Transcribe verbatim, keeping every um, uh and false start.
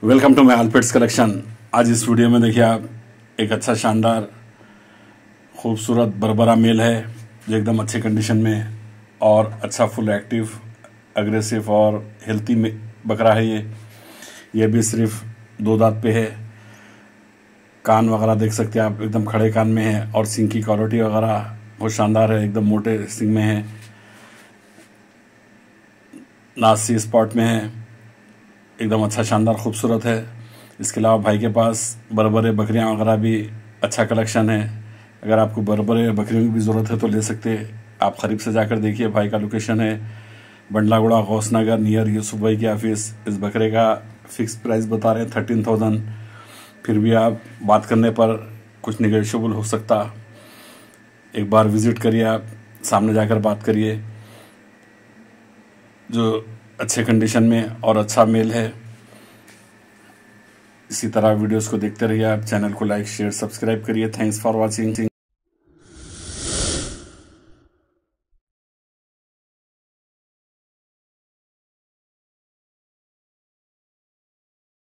Welcome to my all pets collection. आज इस video में देखिए आप एक अच्छा शानदार खूबसूरत बरबरा मेल है जो एकदम अच्छे कंडीशन में और अच्छा फुल एक्टिव अग्रेसिव और हेल्थी में बकरा है। ये ये भी सिर्फ दो दांत पे है। कान वगैरह देख सकते हैं आप, एकदम खड़े कान में है और सिंग की क्वालिटी वगैरह बहुत शानदार है, एकदम मोटे सिंग में है, नासी स्पॉट में है, एकदम अच्छा शानदार खूबसूरत है। इसके अलावा भाई के पास बरबरे बकरियां वगैरह भी अच्छा कलेक्शन है। अगर आपको बरबरे बकरियों की भी ज़रूरत है तो ले सकते हैं आप, करीब से जाकर देखिए। भाई का लोकेशन है बंडलागुड़ा गौसनगर नियर यूसुफ भाई की ऑफिस। इस बकरे का फिक्स प्राइस बता रहे हैं थर्टीन थाउजेंड, फिर भी आप बात करने पर कुछ निगोशिएबल हो सकता। एक बार विजिट करिए, आप सामने जाकर बात करिए। जो अच्छे कंडीशन में और अच्छा मेल है। इसी तरह वीडियोस को देखते रहिए आप। चैनल को लाइक शेयर सब्सक्राइब करिए। Thanks for watching.